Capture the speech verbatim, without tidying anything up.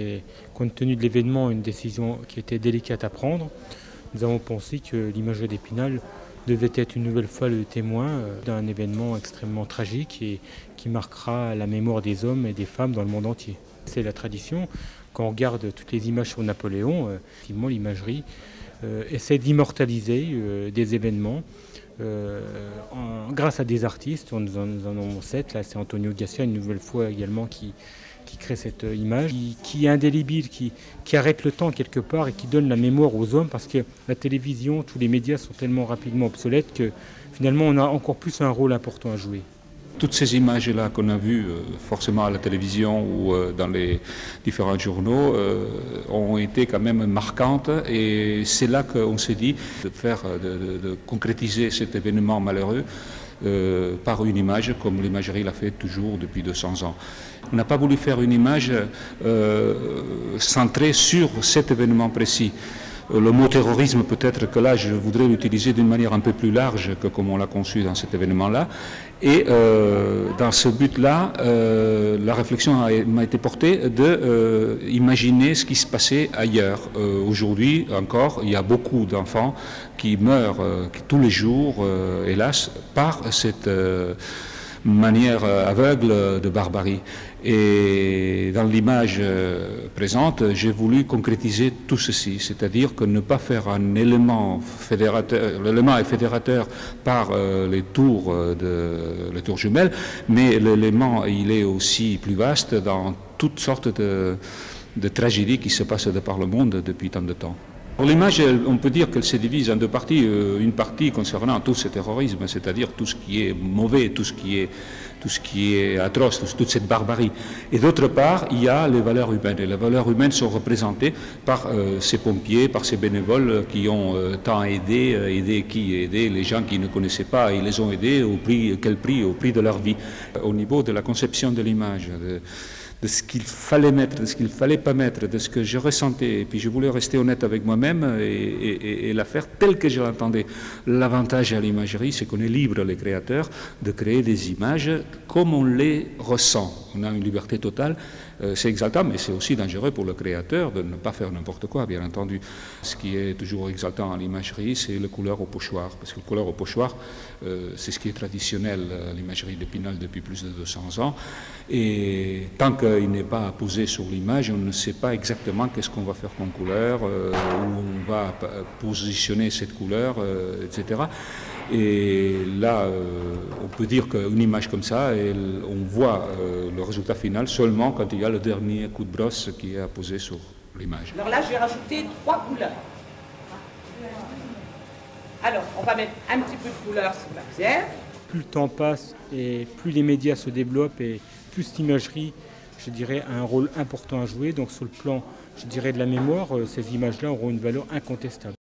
Et compte tenu de l'événement, une décision qui était délicate à prendre, nous avons pensé que l'imagerie d'Épinal devait être une nouvelle fois le témoin d'un événement extrêmement tragique et qui marquera la mémoire des hommes et des femmes dans le monde entier. C'est la tradition. Quand on regarde toutes les images sur Napoléon, euh, effectivement, l'imagerie euh, essaie d'immortaliser euh, des événements euh, en, grâce à des artistes. Nous en, nous en avons sept. Là, c'est Antonio Gassia, une nouvelle fois également, qui, qui crée cette image, qui, qui est indélébile, qui, qui arrête le temps quelque part et qui donne la mémoire aux hommes, parce que la télévision, tous les médias sont tellement rapidement obsolètes que finalement on a encore plus un rôle important à jouer. Toutes ces images-là qu'on a vues forcément à la télévision ou dans les différents journaux euh, ont été quand même marquantes, et c'est là qu'on s'est dit de faire, de, de, de concrétiser cet événement malheureux euh, par une image comme l'imagerie l'a fait toujours depuis deux cents ans. On n'a pas voulu faire une image euh, centrée sur cet événement précis. Le mot terrorisme, peut-être que là, je voudrais l'utiliser d'une manière un peu plus large que comme on l'a conçu dans cet événement-là. Et euh, dans ce but-là, euh, la réflexion m'a été portée d'imaginer euh, ce qui se passait ailleurs. Euh, Aujourd'hui encore, il y a beaucoup d'enfants qui meurent euh, qui, tous les jours, euh, hélas, par cette euh, manière aveugle de barbarie. Et dans l'image présente, j'ai voulu concrétiser tout ceci, c'est-à-dire que ne pas faire un élément fédérateur, l'élément est fédérateur par euh, les tours de les tours jumelles, mais l'élément il est aussi plus vaste dans toutes sortes de, de tragédies qui se passent de par le monde depuis tant de temps. Pour l'image, on peut dire qu'elle se divise en deux parties. Une partie concernant tout ce terrorisme, c'est-à-dire tout ce qui est mauvais, tout ce qui est, tout ce qui est atroce, toute cette barbarie. Et d'autre part, il y a les valeurs humaines. Et les valeurs humaines sont représentées par euh, ces pompiers, par ces bénévoles qui ont euh, tant aidé, euh, aidé qui aidé les gens qui ne connaissaient pas, ils les ont aidés au prix, quel prix, au prix de leur vie. Au niveau de la conception de l'image, de, de ce qu'il fallait mettre, de ce qu'il ne fallait pas mettre, de ce que je ressentais. Et puis je voulais rester honnête avec moi-même et, et, et la faire telle que je l'entendais. L'avantage à l'imagerie, c'est qu'on est libre, les créateurs, de créer des images comme on les ressent. On a une liberté totale. Euh, c'est exaltant, mais c'est aussi dangereux pour le créateur de ne pas faire n'importe quoi, bien entendu. Ce qui est toujours exaltant à l'imagerie, c'est le couleur au pochoir. Parce que le couleur au pochoir, euh, c'est ce qui est traditionnel à l'imagerie d'Épinal depuis plus de deux cents ans. Et tant qu'il n'est pas posé sur l'image, on ne sait pas exactement qu'est-ce qu'on va faire comme couleur, euh, où on va positionner cette couleur, euh, et cetera. Et là, euh, on peut dire qu'une image comme ça, elle, on voit euh, le résultat final seulement quand il y a le dernier coup de brosse qui est apposé sur l'image. Alors là, je vais rajouter trois couleurs. Alors, on va mettre un petit peu de couleur sur la pierre. Plus le temps passe et plus les médias se développent et plus l'imagerie, je dirais, a un rôle important à jouer. Donc sur le plan, je dirais, de la mémoire, ces images-là auront une valeur incontestable.